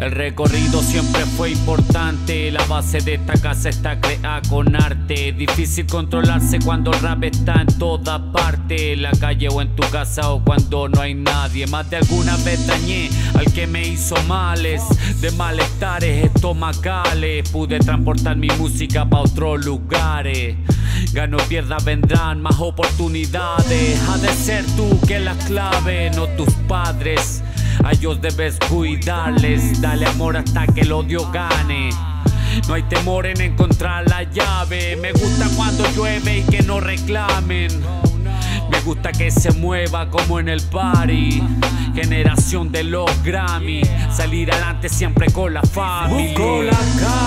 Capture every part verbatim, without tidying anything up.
El recorrido siempre fue importante, la base de esta casa está creada con arte. Difícil controlarse cuando el rap está en todas partes, en la calle o en tu casa o cuando no hay nadie. Más de alguna vez dañé al que me hizo males, de malestares estomacales. Pude transportar mi música pa' otros lugares. Gano, pierda, vendrán más oportunidades. Ha de ser tú que las clave, no tus padres. A ellos debes cuidarles, dale amor hasta que el odio gane. No hay temor en encontrar la llave. Me gusta cuando llueve y que no reclamen. Me gusta que se mueva como en el party. Generación de los Grammy, salir adelante siempre con la familia. Busco la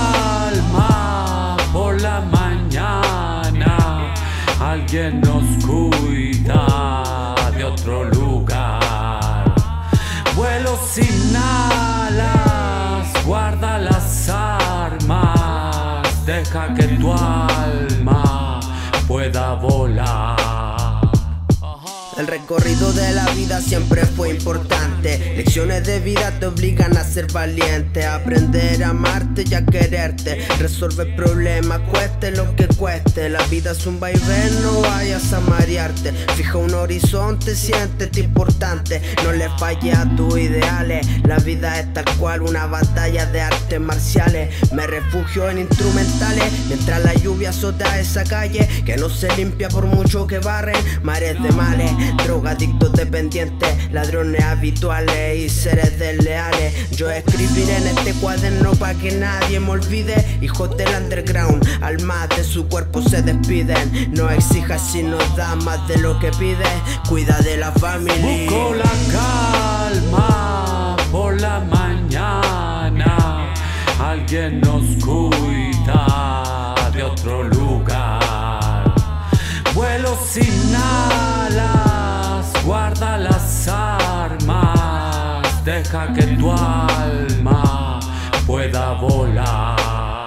calma por la mañana. Alguien nos cuida de otro lugar. Vuelo sin alas, guarda las armas. Deja que tu alma pueda volar. El recorrido de la vida siempre fue importante. Lecciones de vida te obligan a ser valiente, a aprender a amarte y a quererte, resolver problemas, cueste lo que cueste. La vida es un vaivén, no vayas a marearte. Fija un horizonte, siéntete importante. No le falles a tus ideales. La vida es tal cual una batalla de artes marciales. Me refugio en instrumentales mientras la lluvia azota esa calle que no se limpia por mucho que barren. Mares de males, drogadictos dependientes, ladrones habituales y seres desleales. Yo escribiré en este cuaderno pa' que nadie me olvide. Hijos del underground, almas de su cuerpo se despiden. No exijas si nos da más de lo que pides. Cuida de la familia. Busco la calma por la mañana. Alguien nos cuida de otro lugar. Vuelo sin alas, guarda las armas. Deja que tu alma pueda volar.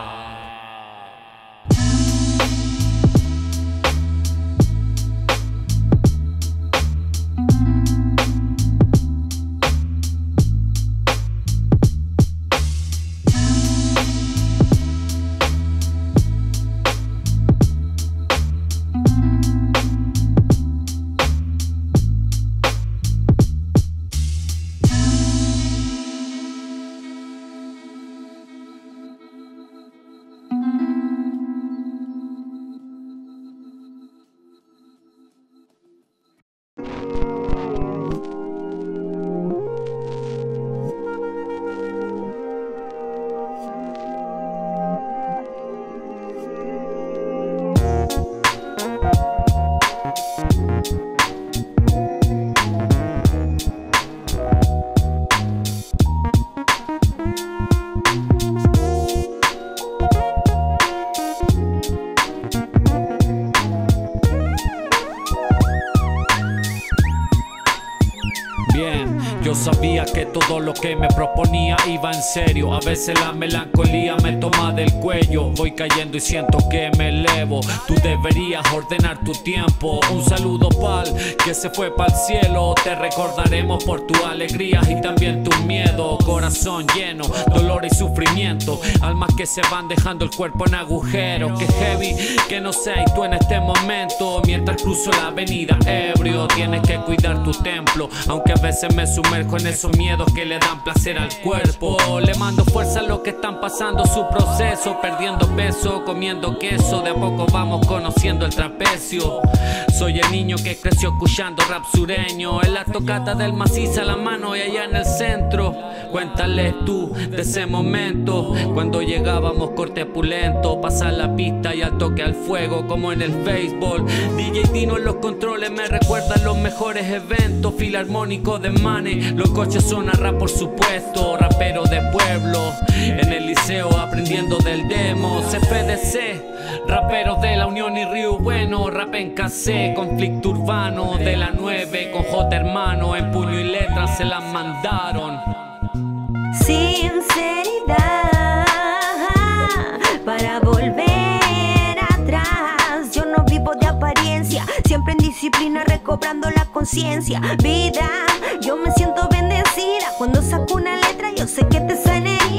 Yo sabía que todo lo que me proponía iba en serio. A veces la melancolía me toma del cuello. Voy cayendo y siento que me elevo. Tú deberías ordenar tu tiempo. Un saludo pa'l que se fue pa'l cielo. Te recordaremos por tus alegrías y también tus miedos. Corazón lleno, dolor y sufrimiento. Almas que se van dejando el cuerpo en agujeros. Que heavy, que no sé y tú en este momento. Mientras cruzo la avenida ebrio, tienes que cuidar tu templo. Aunque a veces me sumerjo en esos miedos que le dan placer al cuerpo. Le mando fuerza a los que están pasando su proceso, perdiendo peso, comiendo queso. De a poco vamos conociendo el trapecio. Soy el niño que creció escuchando rap sureño. En la tocata del maciza la mano y allá en el centro. Cuéntales tú de ese momento cuando llegábamos corte pulento, pasar la pista y al toque al fuego como en el béisbol. D J Tino en los controles me recuerdan los mejores eventos. Filarmónico de Mane, los coches son a rap por supuesto. Rapero de pueblo, en el liceo aprendiendo del demo. C F D C, raperos de la Unión y Río Bueno. Rap en cassette, conflicto urbano de la nueve con J hermano. En puño y letras se las mandaron. Sinceridad para volver atrás. Yo no vivo de apariencia, siempre en disciplina recobrando la conciencia. Vida, yo me siento bendecida cuando saco una letra, yo sé que te suena herida.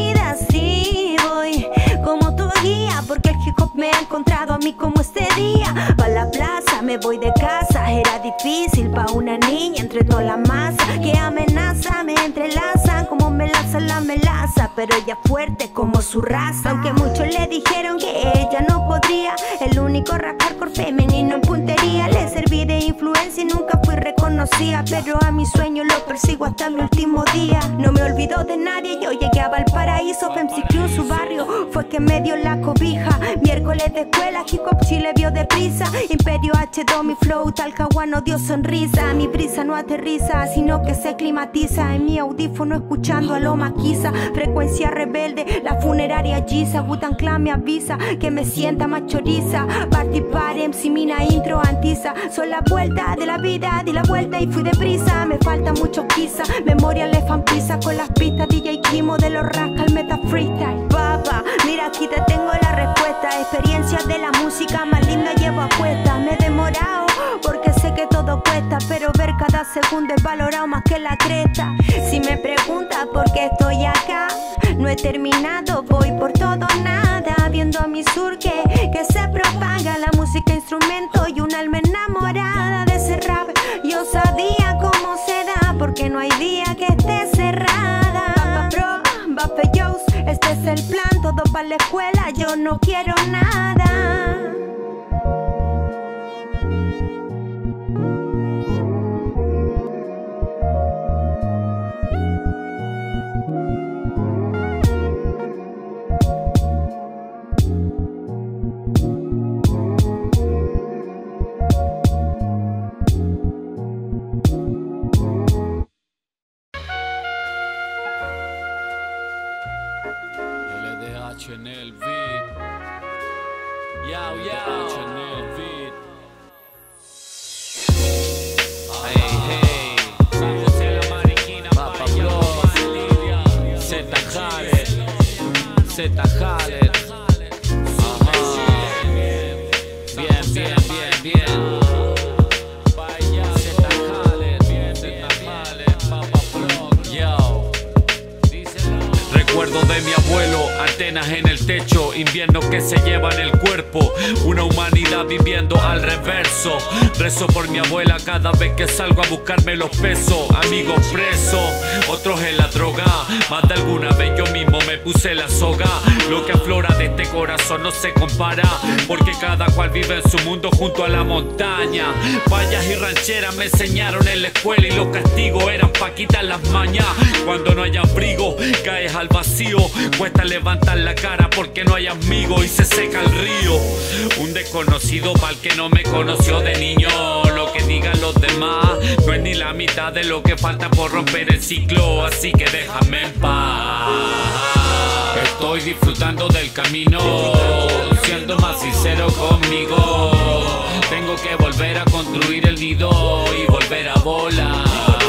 una niña entre toda la masa que amenaza, me entrelaza como melaza la melaza, pero ella fuerte como su raza. Aunque muchos le dijeron que ella no podría, el único rap hardcore femenino en puntería. Le serví de influencia y nunca fui reconocida, pero a mi sueño lo persigo hasta mi último día. No me olvido de nadie, yo llegué a Valparaíso, F M C Crew, su barrio fue que me dio la cobija. Miércoles de escuela, Hip Hop Chile vio deprisa. Imperio H dos, mi flow, Talcahuano dio sonrisa. Mi brisa no aterriza, sino que se climatiza en mi audífono escuchando a lo maquiza. Frecuencia rebelde, la funeraria Giza. Wu-Tang Clan me avisa que me sienta más choriza. Party party, M C Mina, intro, antiza. Son la vuelta de la vida, di la vuelta y fui deprisa. Me falta mucho quizá, memoria le fan pizza. Con las pistas D J Kimo de los Rascal Meta Freestyle. Papá, mira aquí te tengo la respuesta. Experiencias de la música más linda llevo a cuesta. Me he demorado porque sé que todo cuesta, pero ver cada segundo es valorado más que la cresta. Si me preguntas por qué estoy acá, no he terminado, voy por todo o nada. Viendo a mi sur que, que se propaga la música instrumento y un alma enamorada de ese rap. Yo sabía cómo se da, porque no hay día que esté cerrada. Papa Bro, Buffet Joes, este es el plan, todo para la escuela, yo no quiero nada. En el beat, yao yao, en el beat. Hey hey, San José la Mariquina, Papa Bro, Z Khaled, Z Khaled. Ajá. Bien, bien, bien, bien. Z Khaled, bien, Z Khaled, Papa Bro, yo. Recuerdo de mi abuelo, antenas en el techo, invierno que se lleva en el cuerpo, una humanidad viviendo al reverso. Rezo por mi abuela cada vez que salgo a buscarme los pesos. Amigos presos, otros en la droga, más de alguna vez yo mismo me puse la soga. Lo que aflora de este corazón no se compara, porque cada cual vive en su mundo junto a la montaña. Vallas y rancheras me enseñaron en la escuela y los castigos eran pa' quitar las mañas. Cuando no hay abrigo, caes al vacío, cuesta levantar la cara porque no hay amigos y se seca el río. Un desconocido pa'l que no me conoció de niño. Lo que digan los demás no es ni la mitad de lo que falta por romper el ciclo, así que déjame en paz. Estoy disfrutando del camino, siendo más sincero conmigo. Tengo que volver a construir el nido y volver a volar.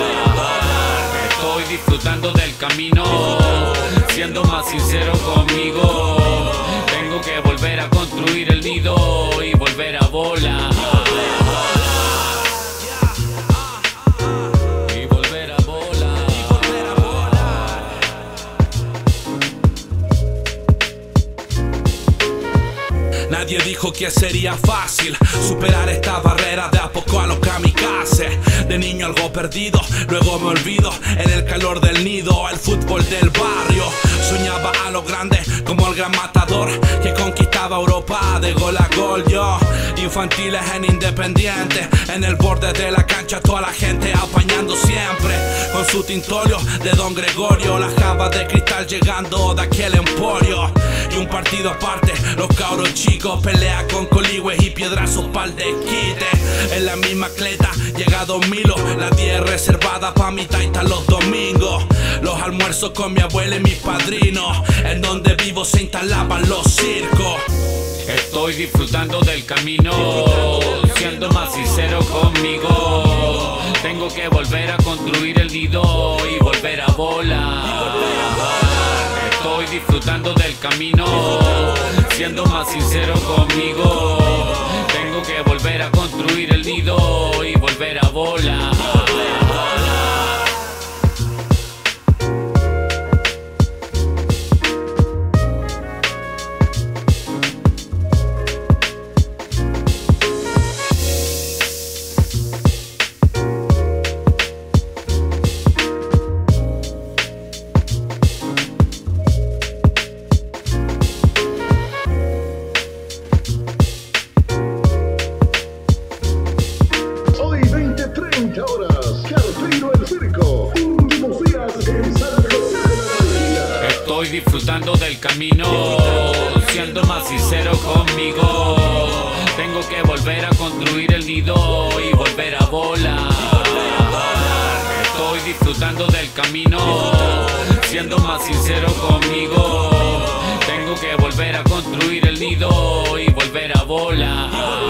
Estoy disfrutando del camino, siendo más sincero conmigo. Tengo que volver a construir el nido y volver a volar. Y volver a volar. Nadie dijo que sería fácil superar esta barrera de a poco a los kamikazes. De niño algo perdido, luego me olvido en el calor del nido, el fútbol del barrio. Soñaba a lo grande como el gran matador que conquistaba Europa de gol a gol. Yo, infantiles en Independiente, en el borde de la cancha toda la gente apañando siempre con su tintolio de Don Gregorio. Las jabas de cristal llegando de aquel emporio. Y un partido aparte, los cabros chicos pelea con coligües y piedrazos pa'l desquite. En la misma cleta llega Don Milo, la diez reservada pa' mi taita los domingos. Los almuerzos con mi abuela y mis padrinos, en donde vivo se instalaban los circos. Estoy disfrutando del camino, siendo más sincero conmigo. Tengo que volver a construir el nido y volver a volar. Estoy disfrutando del camino, siendo más sincero conmigo. Tengo que volver a construir el nido y volver a volar. Estoy disfrutando del camino, siendo más sincero conmigo. Tengo que volver a construir el nido y volver a volar. Estoy disfrutando del camino, siendo más sincero conmigo. Tengo que volver a construir el nido y volver a volar.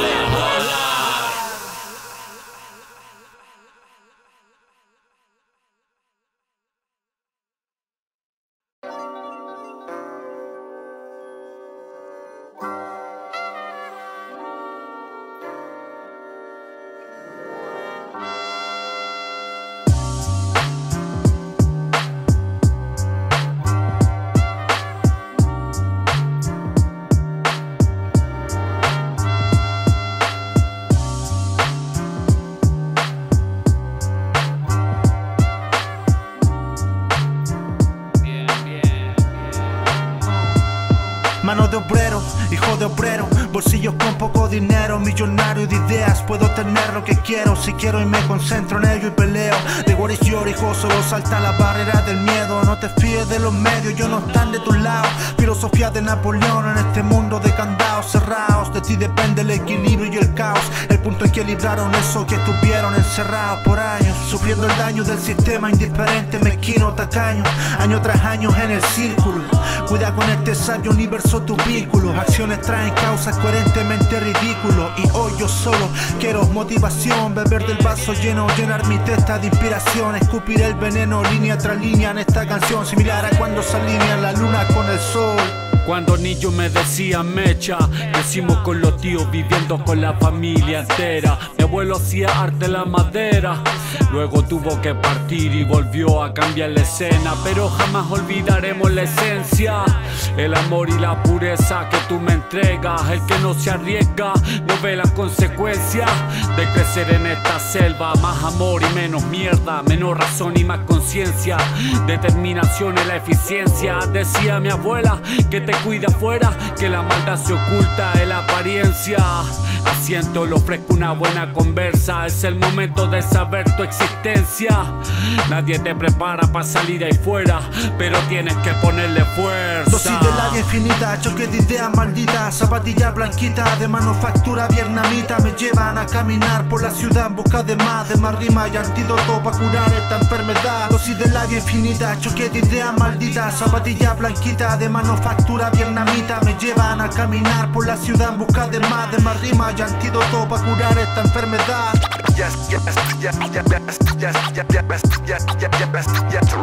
Mano de obrero, hijo de obrero, bolsillos con poco dinero, millonario de ideas, puedo tener lo que quiero. Si quiero y me concentro en ello y peleo. De what is your hijo, solo salta la barrera del miedo. No te fíes de los medios, yo no están de tu lado. Filosofía de Napoleón en este mundo de candados cerrados. De ti depende el equilibrio y el caos. El punto en que libraron eso que estuvieron encerrados por años, sufriendo el daño del sistema indiferente, mezquino, tacaño, año tras año en el círculo. Cuida con este sabio universo tu vínculo. Acciones traen causas coherentemente ridículo. Y hoy yo solo quiero motivación, beber del vaso lleno, llenar mi testa de inspiración, escupir el veneno línea tras línea en esta canción, similar a cuando se alinea la luna con el sol. Cuando niño me decía mecha, crecimos con los tíos viviendo con la familia entera. Mi abuelo hacía arte en la madera, luego tuvo que partir y volvió a cambiar la escena. Pero jamás olvidaremos la esencia, el amor y la pureza que tú me entregas. El que no se arriesga no ve las consecuencias de crecer en esta selva. Más amor y menos mierda, menos razón y más conciencia. Determinación y la eficiencia. Decía mi abuela que te cuida afuera, que la maldad se oculta en la apariencia. Asiento, le ofrezco una buena conversa. Es el momento de saber tu existencia. Nadie te prepara para salir ahí fuera, pero tienes que ponerle fuerza. Dosis del área infinita, choque de ideas malditas. Zapatillas blanquitas de manufactura vietnamita me llevan a caminar por la ciudad en busca de más, de más rima y antídoto para curar esta enfermedad. Dosis del área infinita, choque de ideas malditas. Zapatillas blanquitas de manufactura vietnamita me llevan a caminar por la ciudad en busca de más, de más rima y antídoto para curar esta enfermedad. Yes, yes, yes, yes, yes, yes, yes, yes, yes, yes,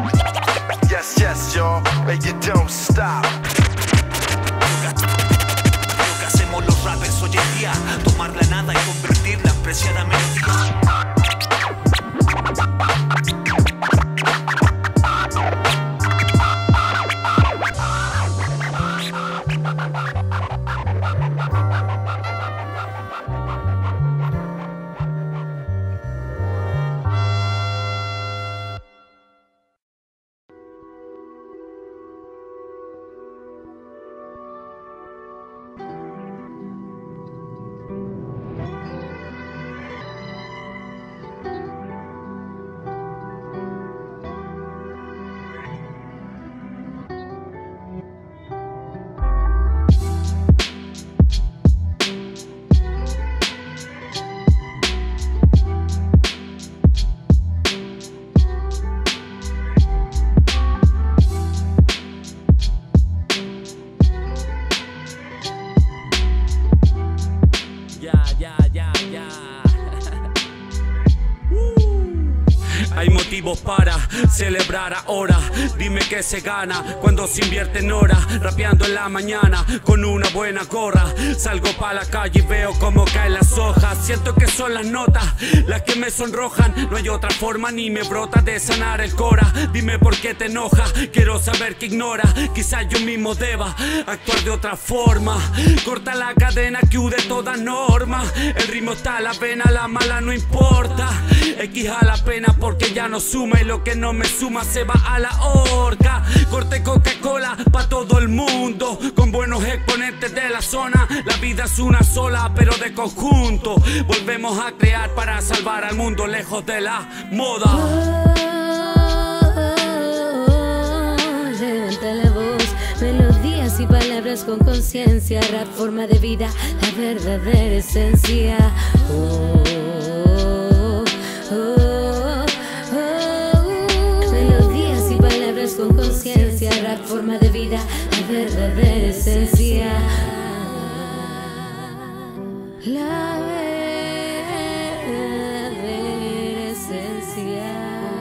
yes, yes, yo, and you don't stop. Lo que hacemos los rappers hoy en día, tomar la nada y convertirla en preciada melodía. Hay motivos para celebrar ahora. Dime que se gana cuando se invierte en horas. Rapeando en la mañana con una buena gorra. Salgo pa' la calle y veo cómo caen las hojas. Siento que son las notas las que me sonrojan. No hay otra forma ni me brota de sanar el cora. Dime por qué te enoja, quiero saber qué ignora. Quizás yo mismo deba actuar de otra forma. Corta la cadena que hude toda norma. El ritmo está a la pena, la mala no importa. X a la pena porque ya no suma, y lo que no me suma se va a la horca. Corte Coca-Cola pa' todo el mundo, con buenos exponentes de la zona. La vida es una sola pero de conjunto. Volvemos a crear para salvar al mundo, lejos de la moda. Oh, levántale voz. con conciencia, rap forma de vida, la verdadera esencia. Oh, oh, oh, oh. Melodías y palabras con conciencia, rap forma de vida, la verdadera esencia. La verdadera esencia.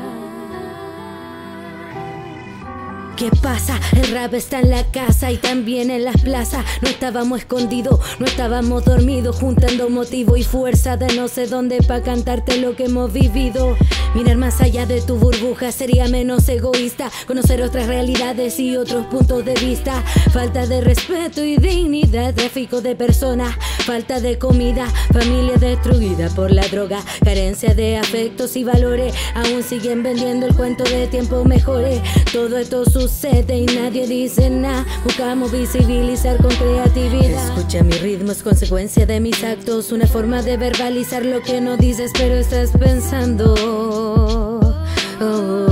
¿Qué pasa? El rap está en la casa y también en las plazas. No estábamos escondidos, no estábamos dormidos, juntando motivo y fuerza de no sé dónde pa' cantarte lo que hemos vivido. Mirar más allá de tu burbuja sería menos egoísta, conocer otras realidades y otros puntos de vista. Falta de respeto y dignidad, tráfico de personas, falta de comida, familia destruida por la droga, carencia de afectos y valores. Aún siguen vendiendo el cuento de tiempos mejores. Todo esto sucede y nadie dice nada. Buscamos visibilizar con creatividad. Escucha mi ritmo, es consecuencia de mis actos, una forma de verbalizar lo que no dices pero estás pensando. Oh, oh.